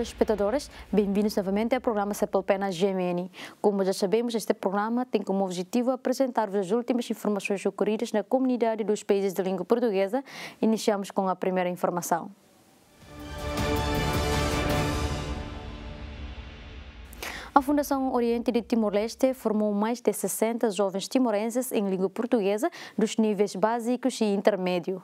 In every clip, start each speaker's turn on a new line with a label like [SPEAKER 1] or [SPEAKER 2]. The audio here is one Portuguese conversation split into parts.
[SPEAKER 1] telespectadores, bem-vindos novamente ao programa Sepulpena GMN. Como já sabemos, este programa tem como objetivo apresentar-vos as últimas informações ocorridas na comunidade dos países de língua portuguesa. Iniciamos com a primeira informação. A Fundação Oriente de Timor-Leste formou mais de 60 jovens timorenses em língua portuguesa dos níveis básicos e intermédio.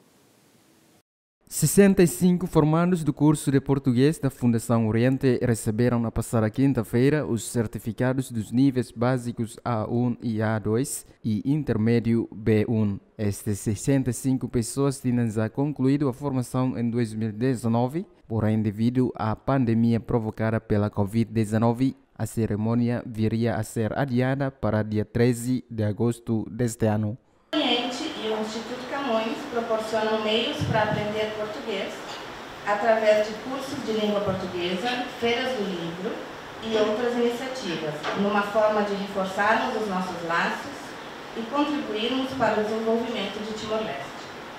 [SPEAKER 2] 65 formandos do curso de português da Fundação Oriente receberam na passada quinta-feira os certificados dos níveis básicos A1 e A2 e intermédio B1. Estas 65 pessoas tinham já concluído a formação em 2019, porém devido à pandemia provocada pela Covid-19, a cerimônia viria a ser adiada para dia 13 de agosto deste ano.
[SPEAKER 3] O Oriente e o Instituto Camões proporcionam meios para aprender português através de cursos de língua portuguesa, feiras do livro e outras iniciativas, numa forma de reforçarmos os nossos laços e contribuirmos para o desenvolvimento de Timor-Leste.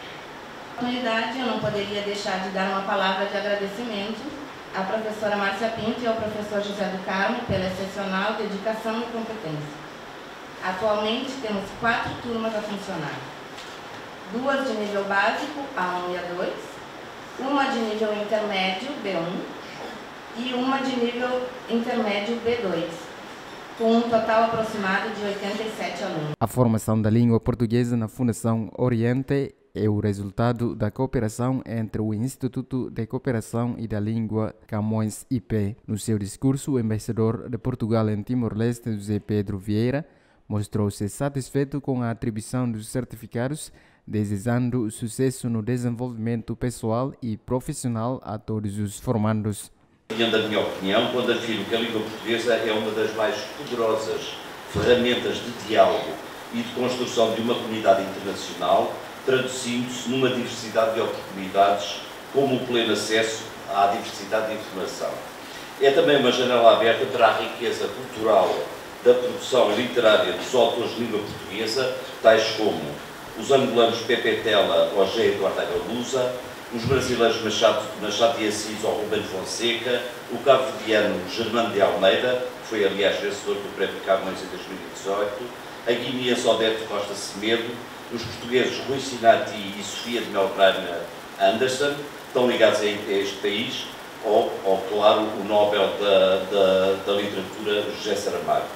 [SPEAKER 3] Na oportunidade, eu não poderia deixar de dar uma palavra de agradecimento à professora Márcia Pinto e ao professor José do Carmo pela excepcional dedicação e competência. Atualmente temos 4 turmas a funcionar. 2 de nível básico, A1 e A2, uma de nível intermédio, B1, e uma de nível intermédio, B2, com um total aproximado de 87 alunos.
[SPEAKER 2] A formação da língua portuguesa na Fundação Oriente é o resultado da cooperação entre o Instituto de Cooperação e da Língua Camões IP. No seu discurso, o embaixador de Portugal em Timor-Leste, José Pedro Vieira, mostrou-se satisfeito com a atribuição dos certificados, desejando sucesso no desenvolvimento pessoal e profissional a todos os formandos.
[SPEAKER 4] Da minha opinião, quando afirmo que a língua portuguesa é uma das mais poderosas ferramentas de diálogo e de construção de uma comunidade internacional, traduzindo-se numa diversidade de oportunidades, como o pleno acesso à diversidade de informação. É também uma janela aberta para a riqueza cultural da produção literária dos autores de língua portuguesa, tais como os angolanos Pepe Tela ou José Eduardo Agalusa, os brasileiros Machado de Assis ou Rubens Fonseca, o cabo-verdiano Germano de Almeida, que foi aliás vencedor do Prémio Camões em 2018, a guineense Odete Costa Semedo, os portugueses Rui Sinati e Sofia de Melbrana Anderson, estão ligados a este país, ou claro, o Nobel da Literatura José Saramago.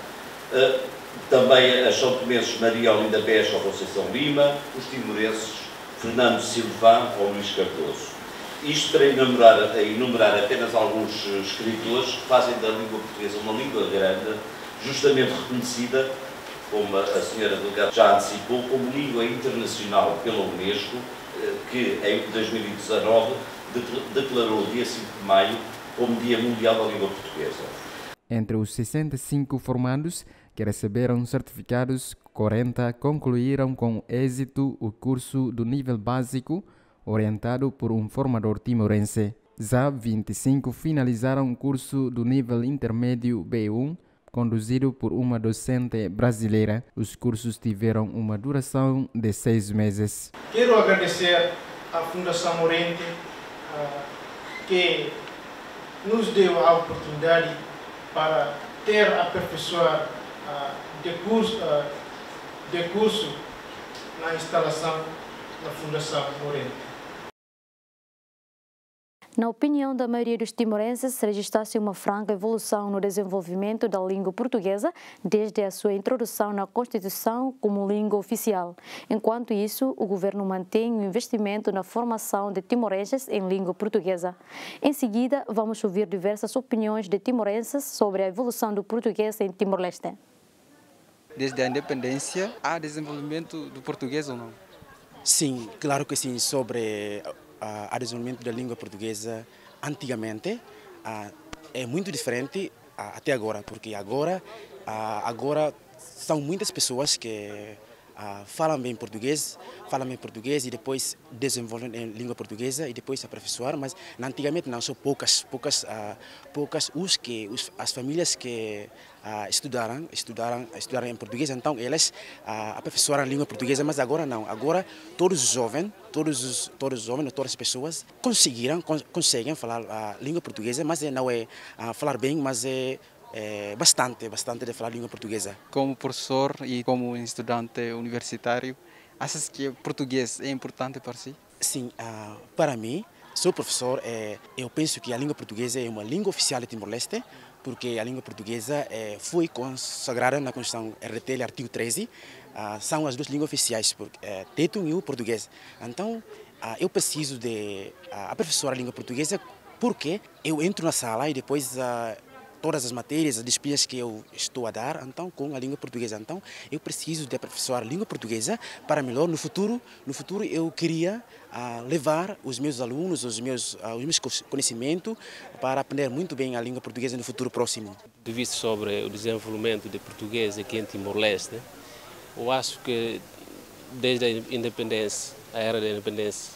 [SPEAKER 4] Também as são tomenses Maria Olinda Bessa ou Conceição Lima, os timorenses Fernando Silva ou Luís Cardoso. Isto para enumerar apenas alguns escritores que fazem da língua portuguesa uma língua grande, justamente reconhecida, como a senhora delegada já antecipou, como língua internacional pela Unesco, que em 2019 declarou o dia 5 de maio como Dia Mundial da Língua Portuguesa.
[SPEAKER 2] Entre os 65 formandos que receberam certificados, 40 concluíram com êxito o curso do nível básico, orientado por um formador timorense. Já 25 finalizaram o curso do nível intermédio B1, conduzido por uma docente brasileira. Os cursos tiveram uma duração de 6 meses.
[SPEAKER 5] Quero agradecer à Fundação Oriente que nos deu a oportunidade para ter aperfeiçoar de curso na instalação da Fundação Oriente.
[SPEAKER 1] Na opinião da maioria dos timorenses, registrou-se uma franca evolução no desenvolvimento da língua portuguesa desde a sua introdução na Constituição como língua oficial. Enquanto isso, o governo mantém o investimento na formação de timorenses em língua portuguesa. Em seguida, vamos ouvir diversas opiniões de timorenses sobre a evolução do português em Timor-Leste.
[SPEAKER 6] Desde a independência, há desenvolvimento do português ou não?
[SPEAKER 7] Sim, claro que sim, sobre o desenvolvimento da língua portuguesa antigamente é muito diferente até agora, porque agora são muitas pessoas que falam bem português e depois desenvolvem em língua portuguesa e depois aperfeiçoar, mas antigamente não, são poucas as famílias que estudaram em português, então elas aperfeiçoaram a língua portuguesa, mas agora não, agora todas as pessoas conseguem falar a língua portuguesa, mas não é falar bem, mas é bastante de falar língua portuguesa.
[SPEAKER 6] Como professor e como estudante universitário, achas que o português é importante para si?
[SPEAKER 7] Sim, para mim, sou professor, eu penso que a língua portuguesa é uma língua oficial de Timor-Leste, porque a língua portuguesa foi consagrada na Constituição RT, artigo 13, são as duas línguas oficiais, Tetum e o português. Então, eu preciso de aperfeiçoar a língua portuguesa, porque eu entro na sala e depois todas as matérias, as disciplinas que eu estou a dar, então com a língua portuguesa. Então eu preciso de aperfeiçoar a língua portuguesa para melhor no futuro. No futuro eu queria levar os meus alunos, os meus conhecimentos para aprender muito bem a língua portuguesa no futuro próximo.
[SPEAKER 8] De vista sobre o desenvolvimento de português aqui em Timor-Leste, eu acho que desde a independência, a era da independência,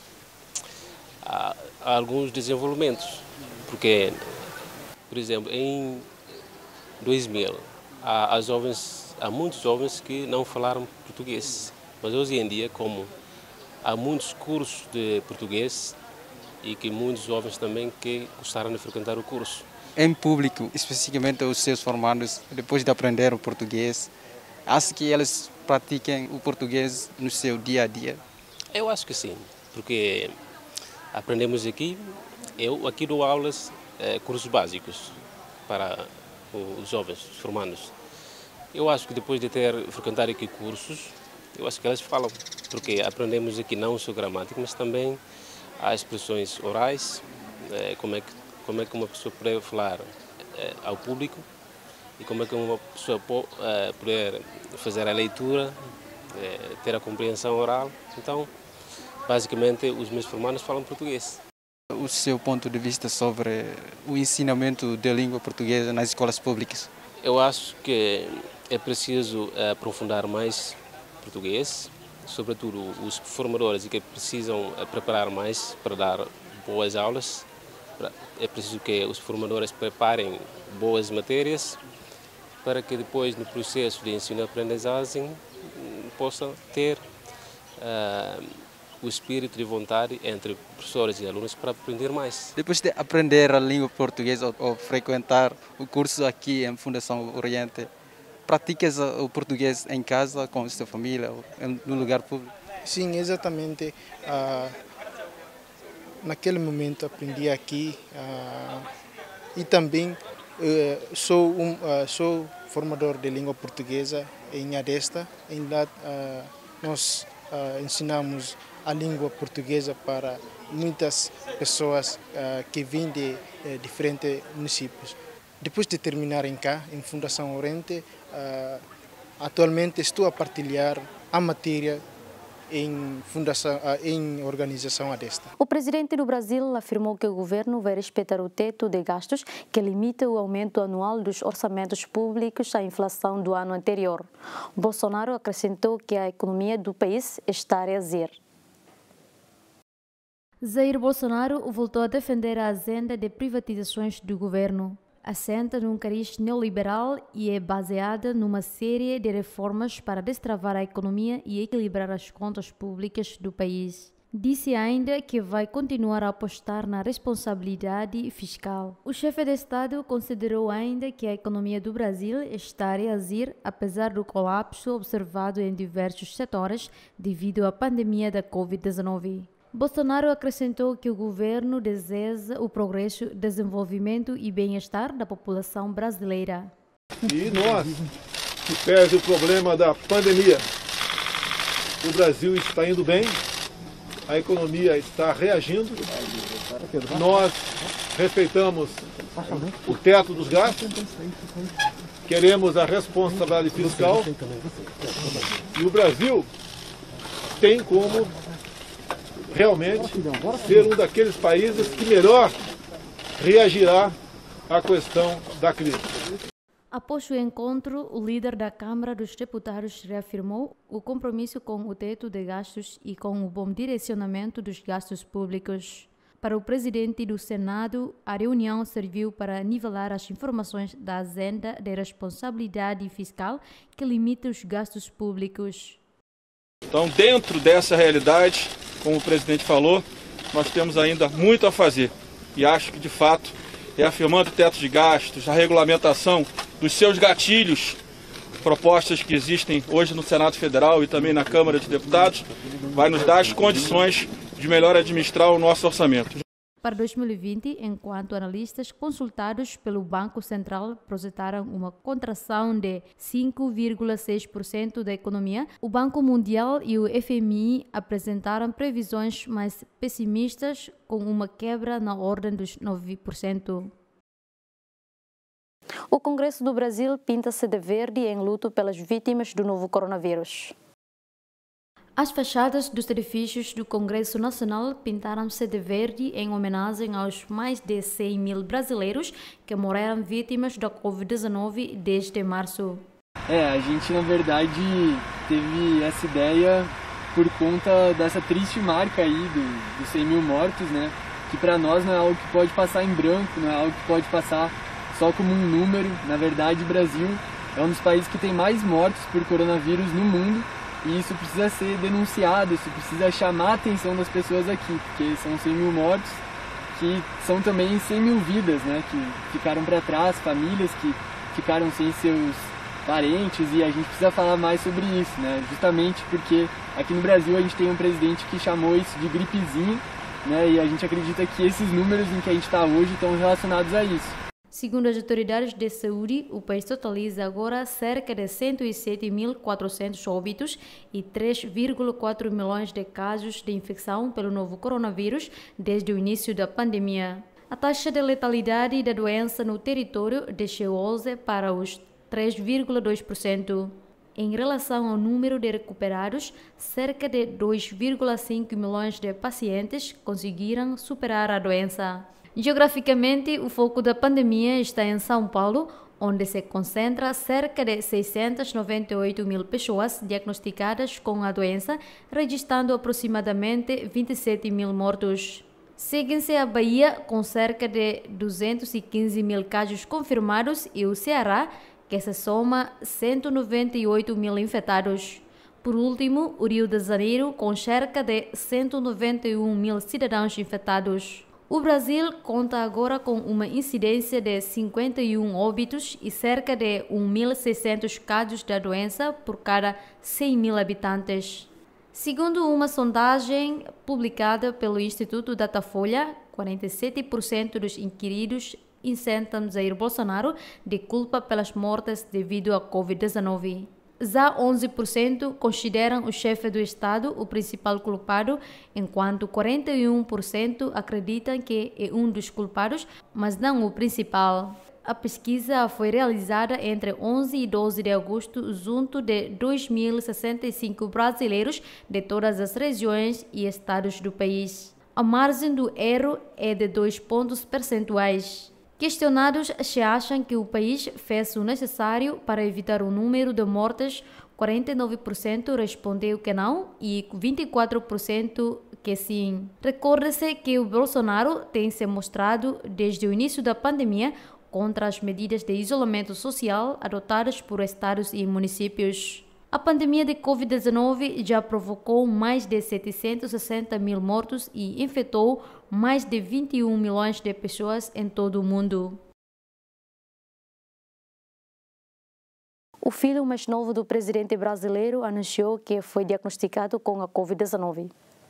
[SPEAKER 8] há alguns desenvolvimentos, porque por exemplo, em 2000, há muitos jovens que não falaram português, mas hoje em dia, como há muitos cursos de português e que muitos jovens também que gostaram de frequentar o curso.
[SPEAKER 6] Em público, especificamente os seus formandos, depois de aprender o português, acha que eles pratiquem o português no seu dia a dia?
[SPEAKER 8] Eu acho que sim, porque aprendemos aqui, eu aqui dou aulas cursos básicos para os jovens formandos. Eu acho que depois de frequentar aqui cursos, eu acho que eles falam, porque aprendemos aqui não só gramática, mas também há expressões orais, como é que uma pessoa pode falar ao público e como é que uma pessoa pode poder fazer a leitura, ter a compreensão oral. Então, basicamente, os meus formandos falam português.
[SPEAKER 6] O seu ponto de vista sobre o ensinamento da língua portuguesa nas escolas públicas?
[SPEAKER 8] Eu acho que é preciso aprofundar mais português, sobretudo os formadores que precisam preparar mais para dar boas aulas. É preciso que os formadores preparem boas matérias para que depois no processo de ensino-aprendizagem possa ter o espírito de vontade entre professores e alunos para aprender mais.
[SPEAKER 6] Depois de aprender a língua portuguesa ou frequentar o curso aqui em Fundação Oriente, praticas o português em casa, com a sua família, ou no lugar público?
[SPEAKER 5] Sim, exatamente. Naquele momento aprendi aqui e também sou formador de língua portuguesa em Adesta. Em lá nós ensinamos a língua portuguesa para muitas pessoas que vêm de diferentes municípios. Depois de terminar cá, em Fundação Oriente, atualmente estou a partilhar a matéria em organização Adesta.
[SPEAKER 1] O presidente do Brasil afirmou que o governo vai respeitar o teto de gastos que limita o aumento anual dos orçamentos públicos à inflação do ano anterior. Bolsonaro acrescentou que a economia do país está a reagir. Jair Bolsonaro voltou a defender a agenda de privatizações do governo. Assenta num cariz neoliberal e é baseada numa série de reformas para destravar a economia e equilibrar as contas públicas do país. Disse ainda que vai continuar a apostar na responsabilidade fiscal. O chefe de Estado considerou ainda que a economia do Brasil está a reagir apesar do colapso observado em diversos setores devido à pandemia da Covid-19. Bolsonaro acrescentou que o governo deseja o progresso, desenvolvimento e bem-estar da população brasileira.
[SPEAKER 9] E nós, que pese o problema da pandemia, o Brasil está indo bem, a economia está reagindo, nós respeitamos o teto dos gastos, queremos a responsabilidade fiscal e o Brasil tem como realmente ser um daqueles países que melhor reagirá à questão da crise.
[SPEAKER 1] Após o encontro, o líder da Câmara dos Deputados reafirmou o compromisso com o teto de gastos e com o bom direcionamento dos gastos públicos. Para o presidente do Senado, a reunião serviu para nivelar as informações da agenda de responsabilidade fiscal que limita os gastos públicos.
[SPEAKER 10] Então, dentro dessa realidade, como o presidente falou, nós temos ainda muito a fazer. E acho que, de fato, reafirmando o teto de gastos, a regulamentação dos seus gatilhos, propostas que existem hoje no Senado Federal e também na Câmara de Deputados, vai nos dar as condições de melhor administrar o nosso orçamento.
[SPEAKER 1] Para 2020, enquanto analistas consultados pelo Banco Central projetaram uma contração de 5,6% da economia, o Banco Mundial e o FMI apresentaram previsões mais pessimistas, com uma quebra na ordem dos 9%. O Congresso do Brasil pinta-se de verde em luto pelas vítimas do novo coronavírus. As fachadas dos edifícios do Congresso Nacional pintaram-se de verde em homenagem aos mais de 100 mil brasileiros que morreram vítimas da Covid-19 desde março.
[SPEAKER 11] A gente na verdade teve essa ideia por conta dessa triste marca aí dos 100 mil mortos, né? Que para nós não é algo que pode passar em branco, não é algo que pode passar só como um número. Na verdade, o Brasil é um dos países que tem mais mortos por coronavírus no mundo. E isso precisa ser denunciado, isso precisa chamar a atenção das pessoas aqui, porque são 100 mil mortos, que são também 100 mil vidas, né, que ficaram para trás, famílias que ficaram sem seus parentes, e a gente precisa falar mais sobre isso, né, justamente porque aqui no Brasil a gente tem um presidente que chamou isso de gripezinha, né, e a gente acredita que esses números em que a gente está hoje estão relacionados a isso.
[SPEAKER 1] Segundo as autoridades de saúde, o país totaliza agora cerca de 107.400 óbitos e 3,4 milhões de casos de infecção pelo novo coronavírus desde o início da pandemia. A taxa de letalidade da doença no território desceu hoje para os 3,2%. Em relação ao número de recuperados, cerca de 2,5 milhões de pacientes conseguiram superar a doença. Geograficamente, o foco da pandemia está em São Paulo, onde se concentra cerca de 698 mil pessoas diagnosticadas com a doença, registrando aproximadamente 27 mil mortos. Seguem-se a Bahia, com cerca de 215 mil casos confirmados, e o Ceará, que se soma 198 mil infectados. Por último, o Rio de Janeiro, com cerca de 191 mil cidadãos infectados. O Brasil conta agora com uma incidência de 51 óbitos e cerca de 1.600 casos da doença por cada 100 mil habitantes. Segundo uma sondagem publicada pelo Instituto Datafolha, 47% dos inquiridos isentam Jair Bolsonaro de culpa pelas mortes devido à Covid-19. Já 11% consideram o chefe do Estado o principal culpado, enquanto 41% acreditam que é um dos culpados, mas não o principal. A pesquisa foi realizada entre 11 e 12 de agosto junto de 2.065 brasileiros de todas as regiões e estados do país. A margem do erro é de 2 pontos percentuais. Questionados se acham que o país fez o necessário para evitar o número de mortes, 49% respondeu que não e 24% que sim. Recorde-se que o Bolsonaro tem se mostrado desde o início da pandemia contra as medidas de isolamento social adotadas por estados e municípios. A pandemia de Covid-19 já provocou mais de 760 mil mortos e infectou mais de 21 milhões de pessoas em todo o mundo. O filho mais novo do presidente brasileiro anunciou que foi diagnosticado com a Covid-19.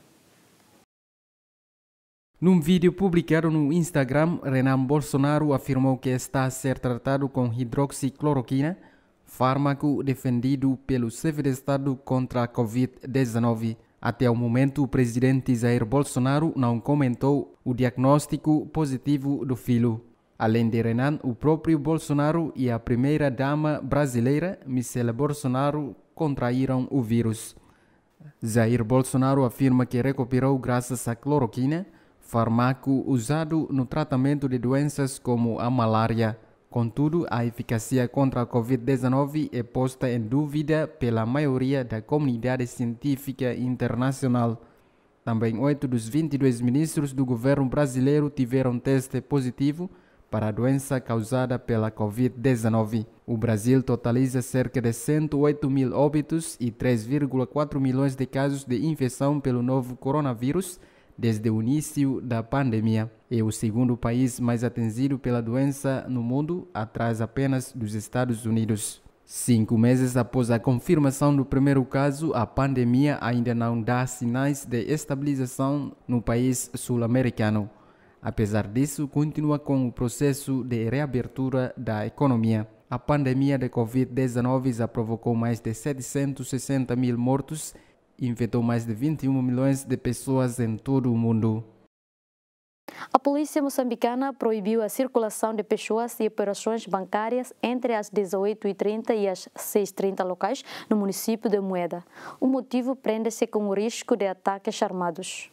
[SPEAKER 2] Num vídeo publicado no Instagram, Renan Bolsonaro afirmou que está a ser tratado com hidroxicloroquina, fármaco defendido pelo chefe de Estado contra a Covid-19. Até o momento, o presidente Jair Bolsonaro não comentou o diagnóstico positivo do filho. Além de Renan, o próprio Bolsonaro e a primeira-dama brasileira, Michelle Bolsonaro, contraíram o vírus. Jair Bolsonaro afirma que recuperou graças à cloroquina, fármaco usado no tratamento de doenças como a malária. Contudo, a eficácia contra a Covid-19 é posta em dúvida pela maioria da comunidade científica internacional. Também 8 dos 22 ministros do governo brasileiro tiveram teste positivo para a doença causada pela Covid-19. O Brasil totaliza cerca de 108 mil óbitos e 3,4 milhões de casos de infecção pelo novo coronavírus desde o início da pandemia. É o segundo país mais atingido pela doença no mundo, atrás apenas dos Estados Unidos. 5 meses após a confirmação do primeiro caso, a pandemia ainda não dá sinais de estabilização no país sul-americano. Apesar disso, continua com o processo de reabertura da economia. A pandemia de Covid-19 já provocou mais de 760 mil mortos e infectou mais de 21 milhões de pessoas em todo o mundo.
[SPEAKER 1] A polícia moçambicana proibiu a circulação de pessoas e operações bancárias entre as 18h30 e as 6h30 locais no município de Moeda. O motivo prende-se com o risco de ataques armados.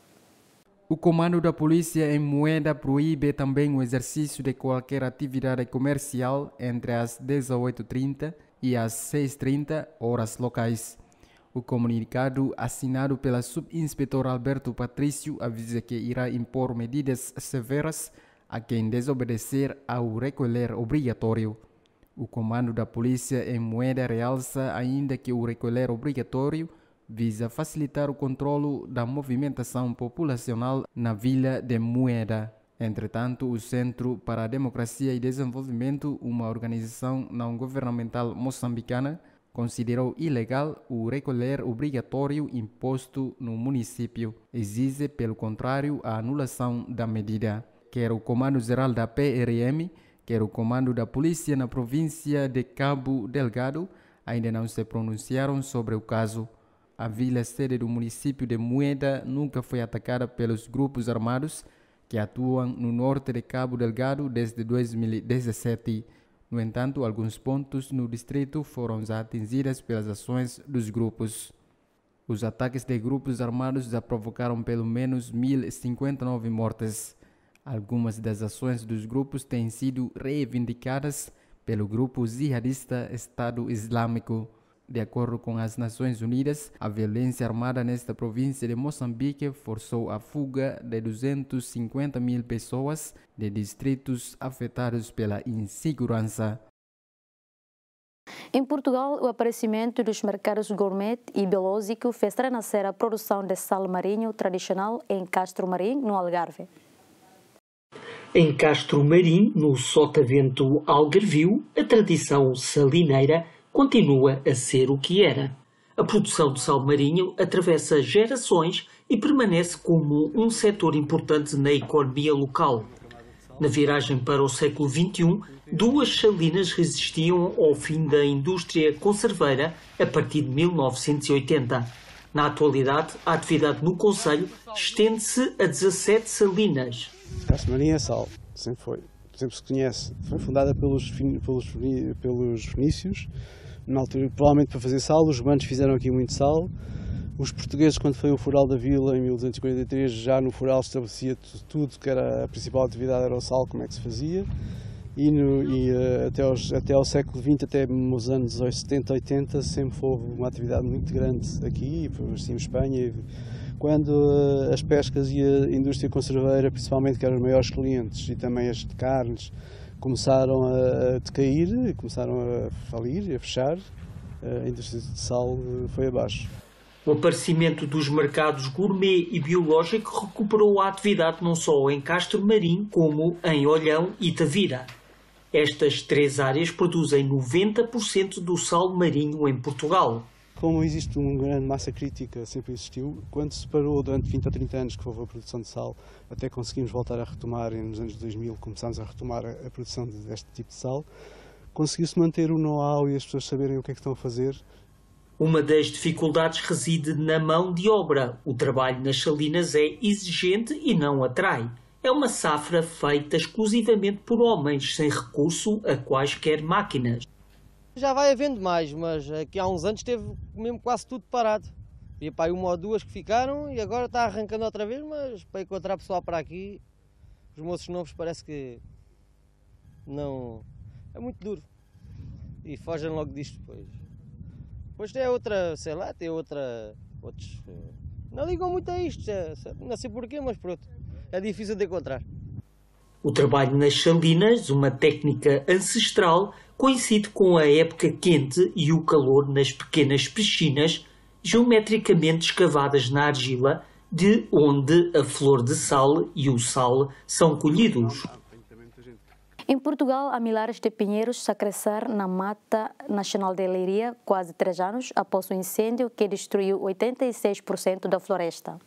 [SPEAKER 2] O comando da polícia em Moeda proíbe também o exercício de qualquer atividade comercial entre as 18h30 e as 6h30 horas locais. O comunicado assinado pela subinspetora Alberto Patrício avisa que irá impor medidas severas a quem desobedecer ao recolher obrigatório. O comando da polícia em Moeda realça ainda que o recolher obrigatório visa facilitar o controlo da movimentação populacional na vila de Moeda. Entretanto, o Centro para a Democracia e Desenvolvimento, uma organização não governamental moçambicana, considerou ilegal o recolher obrigatório imposto no município. Exige, pelo contrário, a anulação da medida. Quer o Comando-Geral da PRM, quer o Comando da Polícia na província de Cabo Delgado, ainda não se pronunciaram sobre o caso. A vila sede do município de Moeda nunca foi atacada pelos grupos armados que atuam no norte de Cabo Delgado desde 2017. No entanto, alguns pontos no distrito foram já atingidos pelas ações dos grupos. Os ataques de grupos armados já provocaram pelo menos 1.059 mortes. Algumas das ações dos grupos têm sido reivindicadas pelo grupo jihadista Estado Islâmico. De acordo com as Nações Unidas, a violência armada nesta província de Moçambique forçou a fuga de 250 mil pessoas de distritos afetados pela insegurança.
[SPEAKER 1] Em Portugal, o aparecimento dos mercados gourmet e biológico fez renascer a produção de sal marinho tradicional em Castro Marim, no Algarve.
[SPEAKER 12] Em Castro Marim, no sotavento algarvio, a tradição salineira continua a ser o que era. A produção de sal marinho atravessa gerações e permanece como um setor importante na economia local. Na viragem para o século XXI, 2 salinas resistiam ao fim da indústria conserveira a partir de 1980. Na atualidade, a atividade no concelho estende-se a 17 salinas.
[SPEAKER 13] Castro Marim é sal, sempre se conhece. Foi fundada pelos fenícios, na altura, provavelmente para fazer sal. Os romanos fizeram aqui muito sal. Os portugueses, quando foi o Fural da Vila, em 1243, já no Fural estabelecia tudo que era a principal atividade era o sal, como é que se fazia. Até ao século XX, até nos anos 70, 80, sempre houve uma atividade muito grande aqui, assim, em Espanha, quando as pescas e a indústria conserveira, principalmente, que eram os maiores clientes, e também as de carnes, começaram a decair, começaram a falir, a fechar, a indústria de sal foi abaixo.
[SPEAKER 12] O aparecimento dos mercados gourmet e biológico recuperou a atividade não só em Castro Marim, como em Olhão e Tavira. Estas 3 áreas produzem 90% do sal marinho em Portugal.
[SPEAKER 13] Como existe uma grande massa crítica, sempre existiu, quando se parou durante 20 ou 30 anos que houve a produção de sal, até conseguimos voltar a retomar, nos anos 2000 começámos a retomar a produção deste tipo de sal, conseguiu-se manter o know-how e as pessoas saberem o que é que estão a fazer.
[SPEAKER 12] Uma das dificuldades reside na mão de obra. O trabalho nas salinas é exigente e não atrai. É uma safra feita exclusivamente por homens, sem recurso a quaisquer máquinas.
[SPEAKER 14] Já vai havendo mais, mas aqui há uns anos esteve mesmo quase tudo parado. Havia para aí 1 ou 2 que ficaram e agora está arrancando outra vez, mas para encontrar pessoal para aqui, os moços novos parece que não, é muito duro e fogem logo disto depois. Depois tem outra, sei lá, outros não ligam muito a isto, não sei porquê, mas pronto, é difícil de encontrar.
[SPEAKER 12] O trabalho nas salinas, uma técnica ancestral, coincide com a época quente e o calor nas pequenas piscinas geometricamente escavadas na argila, de onde a flor de sal e o sal são colhidos.
[SPEAKER 1] Em Portugal, há milhares de pinheiros a crescer na Mata Nacional de Leiria, quase 3 anos após o incêndio que destruiu 86% da floresta.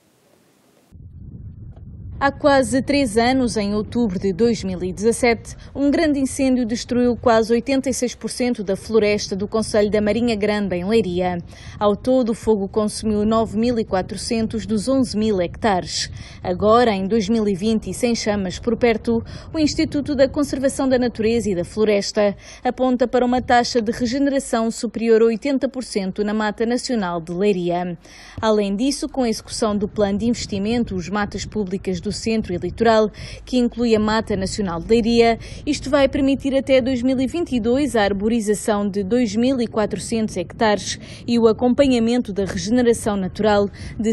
[SPEAKER 15] Há quase 3 anos, em outubro de 2017, um grande incêndio destruiu quase 86% da floresta do concelho da Marinha Grande, em Leiria. Ao todo, o fogo consumiu 9.400 dos 11.000 hectares. Agora, em 2020 e sem chamas por perto, o Instituto da Conservação da Natureza e da Floresta aponta para uma taxa de regeneração superior a 80% na Mata Nacional de Leiria. Além disso, com a execução do Plano de Investimento, os matas públicas do Centro e Litoral, que inclui a Mata Nacional de Leiria, isto vai permitir até 2022 a arborização de 2.400 hectares e o acompanhamento da regeneração natural de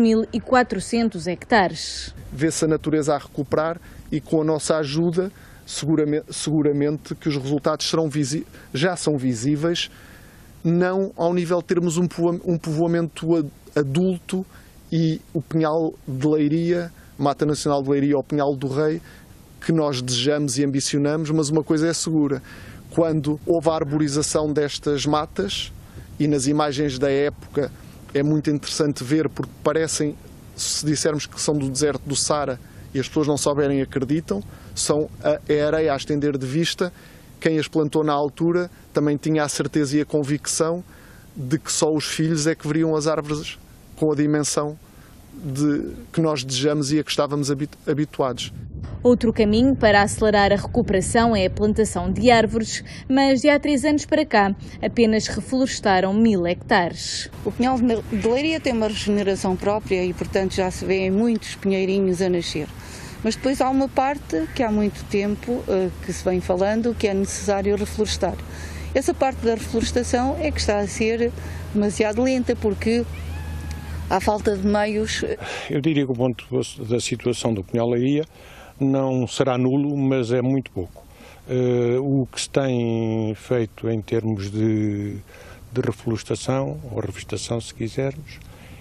[SPEAKER 15] 6.400 hectares.
[SPEAKER 9] Vê-se a natureza a recuperar e com a nossa ajuda, seguramente que os resultados já são visíveis, não ao nível de termos um povoamento adulto e o Pinhal de Leiria, Mata Nacional de Leiria ou Pinhal do Rei, que nós desejamos e ambicionamos, mas uma coisa é segura: quando houve a arborização destas matas, e nas imagens da época é muito interessante ver, porque parecem, se dissermos que são do deserto do Saara e as pessoas não souberem, acreditam, são a areia a estender de vista. Quem as plantou na altura também tinha a certeza e a convicção de que só os filhos é que veriam as árvores com a dimensão que nós desejamos e a que estávamos habituados.
[SPEAKER 15] Outro caminho para acelerar a recuperação é a plantação de árvores, mas de há 3 anos para cá apenas reflorestaram 1.000 hectares.
[SPEAKER 16] O Pinhal de Leiria tem uma regeneração própria e, portanto, já se vêem muitos pinheirinhos a nascer. Mas depois há uma parte que há muito tempo que se vem falando que é necessário reflorestar. Essa parte da reflorestação é que está a ser demasiado lenta porque há falta de meios.
[SPEAKER 17] Eu diria que o ponto da situação do Pinhal Leiria não será nulo, mas é muito pouco. O que se tem feito em termos de reflorestação, ou revegetação se quisermos,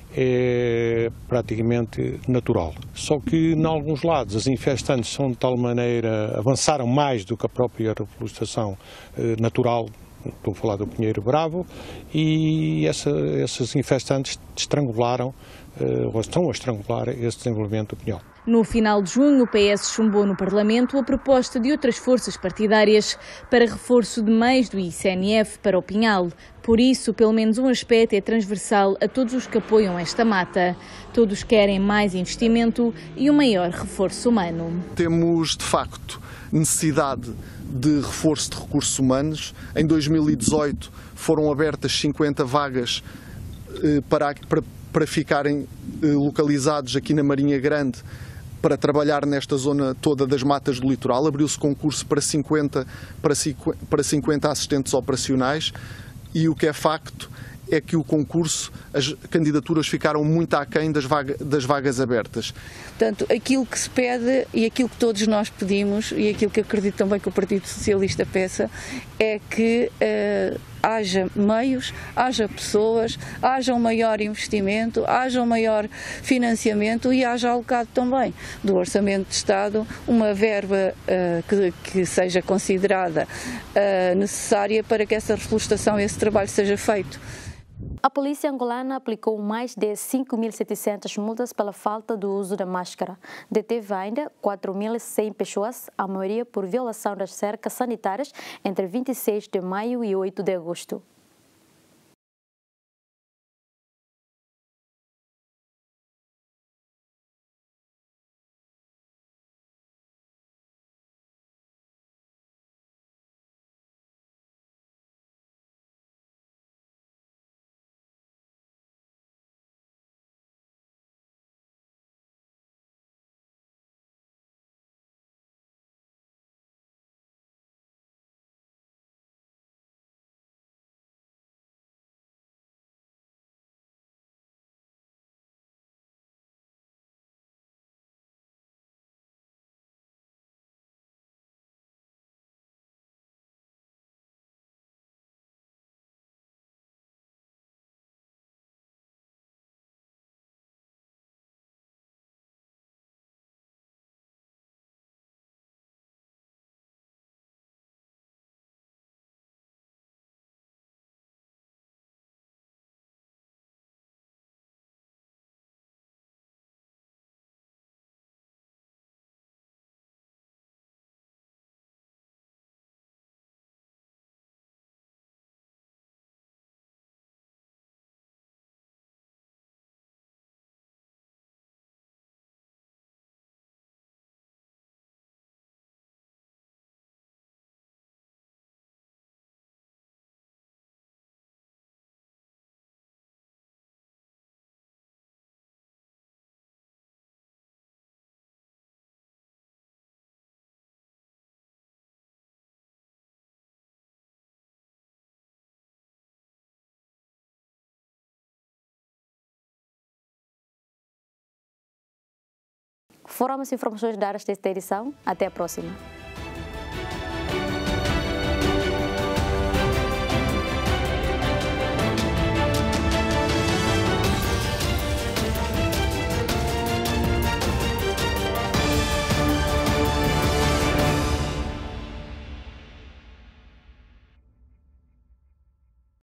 [SPEAKER 17] é praticamente natural. Só que, em alguns lados, as infestantes são de tal maneira, avançaram mais do que a própria reflorestação natural. Estou a falar do Pinheiro Bravo, e essas infestantes estrangularam, ou estão a estrangular esse desenvolvimento do pinhal.
[SPEAKER 15] No final de junho, o PS chumbou no Parlamento a proposta de outras forças partidárias para reforço de meios do ICNF para o Pinhal. Por isso, pelo menos um aspecto é transversal a todos os que apoiam esta mata. Todos querem mais investimento e um maior reforço humano.
[SPEAKER 9] Temos, de facto, necessidade de reforço de recursos humanos. Em 2018 foram abertas 50 vagas para ficarem localizados aqui na Marinha Grande, para trabalhar nesta zona toda das matas do litoral. Abriu-se concurso para 50 assistentes operacionais, e o que é facto é que o concurso, as candidaturas ficaram muito aquém das vagas abertas.
[SPEAKER 16] Portanto, aquilo que se pede e aquilo que todos nós pedimos, e aquilo que acredito também que o Partido Socialista peça, é que haja meios, haja pessoas, haja um maior investimento, haja um maior financiamento e haja alocado também do Orçamento de Estado uma verba que seja considerada necessária para que essa reflorestação, esse trabalho seja feito.
[SPEAKER 1] A polícia angolana aplicou mais de 5.700 multas pela falta do uso da máscara. Deteve ainda 4.100 pessoas, a maioria por violação das cercas sanitárias, entre 26 de maio e 8 de agosto. Foram as informações dadas desta edição. Até a próxima.